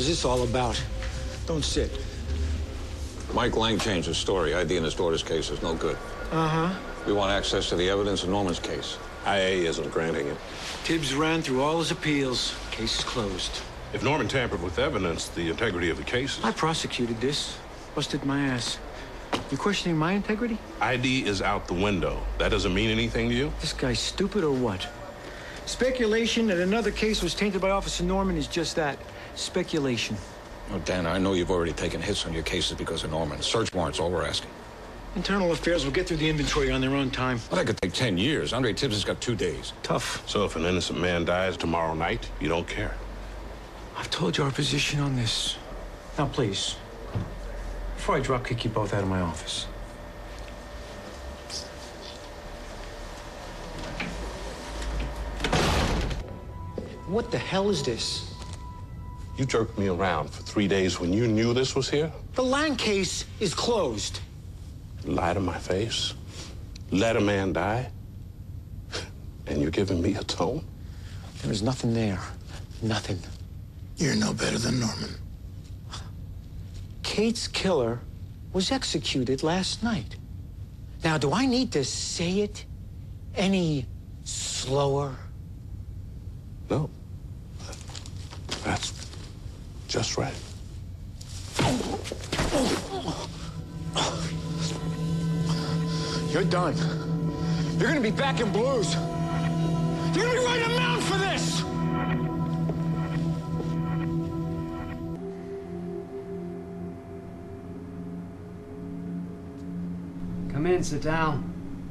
is this all about? Don't sit. Mike Lang changed his story. ID in his daughter's case is no good. Uh-huh. We want access to the evidence in Norman's case. IA isn't granting it. Tibbs ran through all his appeals. Case is closed. If Norman tampered with evidence, the integrity of the case is... I prosecuted this. Busted my ass. You questioning my integrity? ID is out the window. That doesn't mean anything to you? This guy's stupid or what? Speculation that another case was tainted by Officer Norman is just that. Speculation. Oh, Dan, I know you've already taken hits on your cases because of Norman. Search warrants, all we're asking. Internal Affairs will get through the inventory on their own time. Well, that could take 10 years. Andre Tibbs has got 2 days. Tough. So if an innocent man dies tomorrow night, you don't care? I've told you our position on this. Now, please, before I drop kick you both out of my office. What the hell is this? You jerked me around for 3 days when you knew this was here? The Lang case is closed. Lie to my face? Let a man die? And you're giving me a tone? There is nothing there. Nothing. You're no better than Norman. Kate's killer was executed last night. Now, do I need to say it any slower? No. That's just right. You're done. You're gonna be back in Blues. You're gonna be writing a mount for this! Come in, sit down.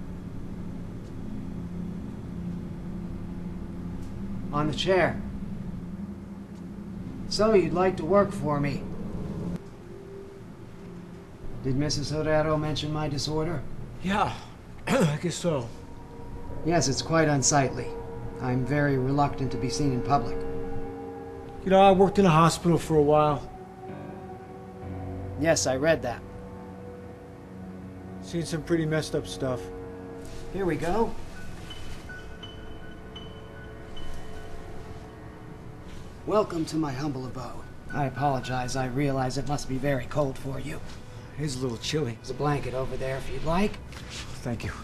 On the chair. So, you'd like to work for me. Did Mrs. Horato mention my disorder? Yeah, I guess so. Yes, it's quite unsightly. I'm very reluctant to be seen in public. You know, I worked in a hospital for a while. Yes, I read that. Seen some pretty messed up stuff. Here we go. Welcome to my humble abode. I apologize. I realize it must be very cold for you. It is a little chilly. There's a blanket over there if you'd like. Thank you.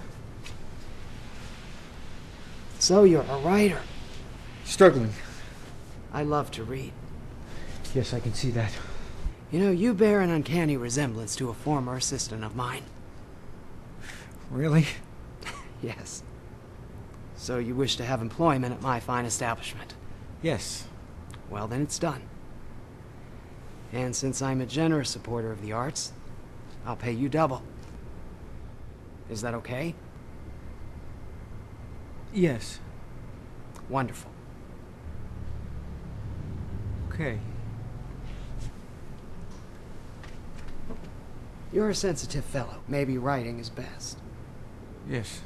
So you're a writer. Struggling. I love to read. Yes, I can see that. You know, you bear an uncanny resemblance to a former assistant of mine. Really? Yes. So you wish to have employment at my fine establishment? Yes. Well, then it's done. And since I'm a generous supporter of the arts, I'll pay you double. Is that okay? Yes. Wonderful. Okay. You're a sensitive fellow. Maybe writing is best. Yes.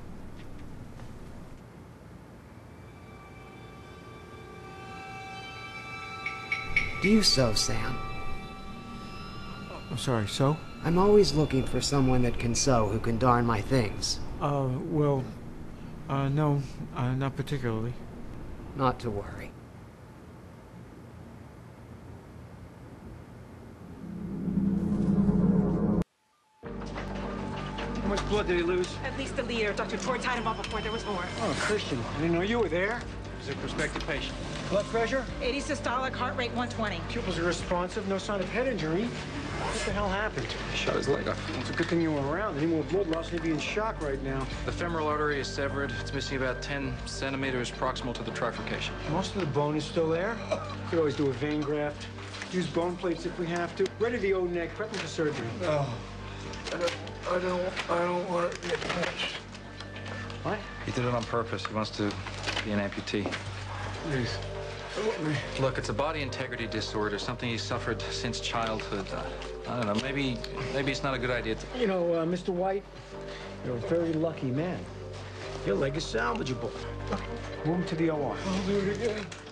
Do you sew, Sam? I'm sorry, so? I'm always looking for someone that can sew who can darn my things. Well, no, not particularly. Not to worry. How much blood did he lose? At least a liter. Dr. Troy tied him up before there was more. Oh, Christian, I didn't know you were there. He's a prospective patient. Blood pressure? 80 systolic, heart rate 120. Pupils are responsive, no sign of head injury. What the hell happened? Shot his leg off. It's a good thing you were around. Any more blood loss, he'd be in shock right now. The femoral artery is severed. It's missing about 10 centimeters proximal to the trifurcation. Most of the bone is still there. Could always do a vein graft. Use bone plates if we have to. Ready the O neck, prepping for surgery. No. I don't want to get punched. What? He did it on purpose. He wants to be an amputee. Please. Help me. Look, it's a body integrity disorder, something he suffered since childhood. I don't know, maybe it's not a good idea to... You know, Mr. White, you're a very lucky man. Your leg is salvageable. Move him to the OR. I'll do it again.